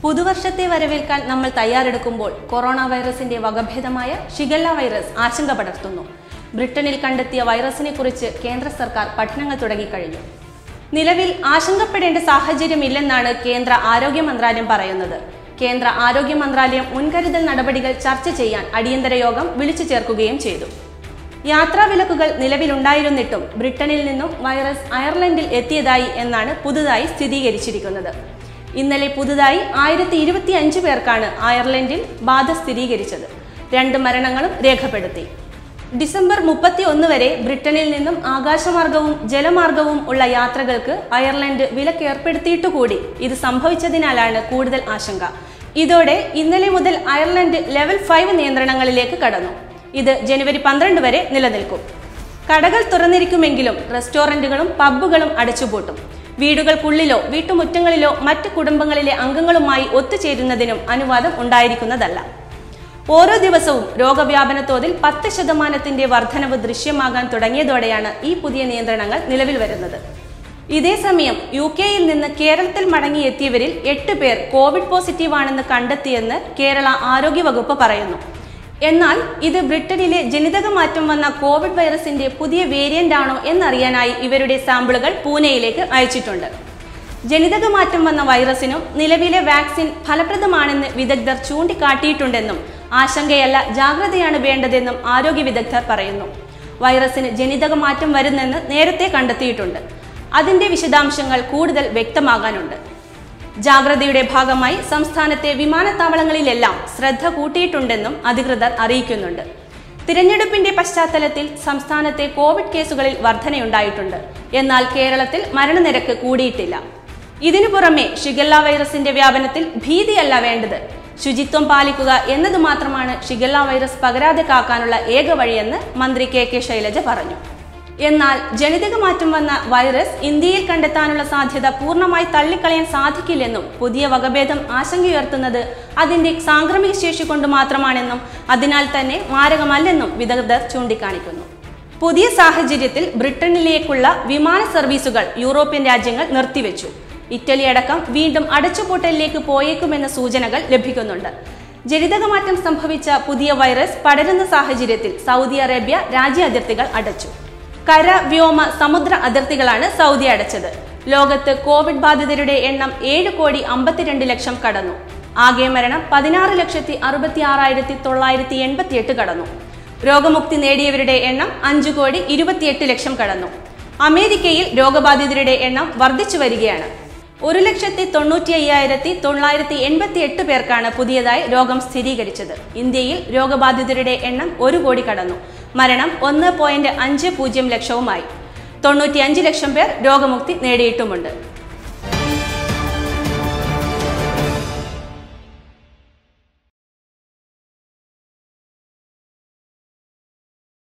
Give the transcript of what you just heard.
പുതുവർഷത്തെ വരവേൽക്കാൻ നമ്മൾ തയ്യാറെടുക്കുമ്പോൾ കൊറോണ വൈറസിന്റെ വകഭേദമായ ഷിഗല്ല വൈറസ് ആശങ്ക പടർത്തുന്നു. ബ്രിട്ടനിൽ കണ്ടെത്തിയ വൈറസിനെ കുറിച്ച് കേന്ദ്ര സർക്കാർ പഠനങ്ങൾ തുടങ്ങിക്കഴിഞ്ഞു. നിലവിൽ ആശങ്കപ്പെടേണ്ട സാഹചര്യമില്ലെന്നാണ് കേന്ദ്ര ആരോഗ്യ മന്ത്രാലയം പറയുന്നത്. കേന്ദ്ര ആരോഗ്യ മന്ത്രാലയം മുൻകരുതൽ നടപടികൾ ചർച്ച ചെയ്യാൻ അടിയന്തര യോഗം വിളിച്ചു ചേർക്കുകയും ചെയ്തു. യാത്രാവിലക്കുകൾ നിലവിലുണ്ടായിരുന്നിട്ടും ബ്രിട്ടനിൽ നിന്നും വൈറസ് അയർലൻഡിൽ എത്തിയതായി എന്നാണ് പുതുതായി സ്ഥിരീകരിച്ചിരിക്കുന്നത്. ഇന്നലെ പുതുതായി 1025 പേർക്കാണ് അയർലൻഡിൽ ബാധ സ്ഥിരീകരിച്ചത്. 2 മരണങ്ങളും രേഖപ്പെടുത്തി. ഡിസംബർ 31 വരെ ബ്രിട്ടനിൽ നിന്നും ആകാശമാർഗവും ജലമാർഗവും ഉള്ള യാത്രകൾക്ക് അയർലൻഡ് വിലക്കേർപ്പെടുത്തിയിട്ടുകൂടി ഇത് സംഭവിച്ചതിനാലാണ് കൂടുതൽ ആശങ്ക. ഇതോടെ ഇന്നലെ മുതൽ അയർലൻഡ് ലെവൽ 5 നിയന്ത്രണങ്ങളിലേക്ക് കടന്നു. ഇത് ജനുവരി 12 വരെ നിലനിൽക്കും. കടകൾ തുറന്നിരിക്കുമെങ്കിലും റെസ്റ്റോറന്റുകളും പബ്ബുകളും അടച്ചുപൂട്ടും. വീടുകൾക്കുള്ളിലോ വീട്ടുമുറ്റങ്ങളിലോ മറ്റ് കുടുംബങ്ങളിലെ അംഗങ്ങളുമായി ഒത്തുചേരുന്നതിനും അനുവാദം ഉണ്ടായിരിക്കുന്നതല്ല. ഓരോ ദിവസവും രോഗവ്യാപന തോതിൽ 10% വർധനവ് ദൃശ്യമാകാൻ തുടങ്ങിയതോടെയാണ് ഈ പുതിയ നിയന്ത്രണങ്ങൾ നിലവിൽ വരുന്നത്. ഇതേസമയം UK-യിൽ നിന്ന് കേരളത്തിൽ മടങ്ങിയെത്തിയവരിൽ 8 പേർ കോവിഡ് പോസിറ്റീവാണെന്ന് കണ്ടെത്തിയെന്ന് കേരള ആരോഗ്യവകുപ്പ് പറയുന്നു. എന്നാൽ ഇത് ബ്രിട്ടനിലെ ജനിതക മാറ്റം വന്ന കോവിഡ് വൈറസിന്റെ പുതിയ വേരിയന്റ് ആണോ എന്നറിയാനായി ഇവരുടെ സാമ്പിളുകൾ പൂനെയിലേക്ക് അയച്ചിട്ടുണ്ട്. ജനിതക മാറ്റം വന്ന വൈറസിനും നിലവിലെ വാക്സിൻ ഫലപ്രദമാണെന്ന് വിദഗ്ധർ ചൂണ്ടിക്കാട്ടിയിട്ടുണ്ടെന്നും ആശങ്കയല്ല ജാഗ്രതയാണ് വേണ്ടതെന്നും ആരോഗ്യ വിദഗ്ധർ പറയുന്നു. വൈറസിന് ജനിതക മാറ്റം വരുന്നെന്ന് നേരത്തെ കണ്ടെത്തിയിട്ടുണ്ട്. അതിന്റെ വിശദാംശങ്ങൾ കൂടുതൽ വ്യക്തമാകാനുണ്ട്. ജാഗ്രതയുടെ ഭാഗമായി സംസ്ഥാനത്തെ വിമാനത്താവളങ്ങളിലെല്ലാം ശ്രദ്ധ കൂട്ടിയിട്ടുണ്ടെന്നും അധികൃതർ അറിയിക്കുന്നുണ്ട്. തിരഞ്ഞെടുപ്പിന്റെ പശ്ചാത്തലത്തിൽ സംസ്ഥാനത്തെ കോവിഡ് കേസുകളിൽ വർധനയുണ്ടായിട്ടുണ്ട്. എന്നാൽ കേരളത്തിൽ മരണനിരക്ക് കൂടിയിട്ടില്ല. ഇതിനു പുറമെ ഷിഗല്ല വൈറസിന്റെ വ്യാപനത്തിൽ ഭീതിയല്ല വേണ്ടത്, ശുചിത്വം പാലിക്കുക എന്നത് മാത്രമാണ് ഷിഗല്ല വൈറസ് പകരാതെ കാക്കാനുള്ള ഏക വഴിയെന്ന് മന്ത്രി KK ശൈലജ പറഞ്ഞു. എന്നാൽ ജനിതക മാറ്റം വന്ന വൈറസ് ഇന്ത്യയിൽ കണ്ടെത്താനുള്ള സാധ്യത പൂർണ്ണമായി തള്ളിക്കളയാൻ സാധിക്കില്ലെന്നും പുതിയ വകഭേദം ആശങ്കയുയർത്തുന്നത് അതിന്റെ സാംക്രമിക ശേഷി കൊണ്ട് മാത്രമാണെന്നും അതിനാൽ തന്നെ മാരകമല്ലെന്നും വിദഗ്ധർ ചൂണ്ടിക്കാണിക്കുന്നു. പുതിയ സാഹചര്യത്തിൽ ബ്രിട്ടനിലേക്കുള്ള വിമാന സർവീസുകൾ യൂറോപ്യൻ രാജ്യങ്ങൾ നിർത്തിവെച്ചു. ഇറ്റലി അടക്കം വീണ്ടും അടച്ചുപൂട്ടലിലേക്ക് പോയേക്കുമെന്ന സൂചനകൾ ലഭിക്കുന്നുണ്ട്. ജനിതകമാറ്റം സംഭവിച്ച പുതിയ വൈറസ് പടരുന്ന സാഹചര്യത്തിൽ സൗദി അറേബ്യ രാജ്യാതിർത്തികൾ അടച്ചു. കര, വ്യോമ, സമുദ്ര അതിർത്തികളാണ് സൗദി അടച്ചത്. ലോകത്ത് കോവിഡ് ബാധിതരുടെ എണ്ണം 7,52,00,000 കടന്നു. ആകെ മരണം 16,66,988 കടന്നു. രോഗമുക്തി നേടിയവരുടെ എണ്ണം 5,28,00,000 കടന്നു. അമേരിക്കയിൽ രോഗബാധിതരുടെ എണ്ണം വർദ്ധിച്ചു വരികയാണ്. 1,95,988 പേർക്കാണ് പുതിയതായി രോഗം സ്ഥിരീകരിച്ചത്. ഇന്ത്യയിൽ രോഗബാധിതരുടെ എണ്ണം 1 കോടി കടന്നു. മരണം 1.50 ലക്ഷവുമായി. 95 ലക്ഷം പേർ രോഗമുക്തി നേടിയിട്ടുമുണ്ട്.